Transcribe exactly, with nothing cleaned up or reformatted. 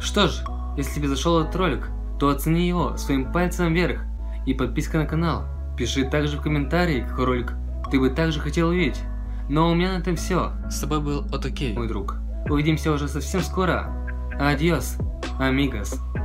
Что ж, если тебе зашел этот ролик, то оцени его своим пальцем вверх и подписка на канал. Пиши также в комментарии, какой ролик ты бы также хотел увидеть. Ну а у меня на этом все. С тобой был Отокей, мой друг. Увидимся уже совсем скоро. Адьос, амигос.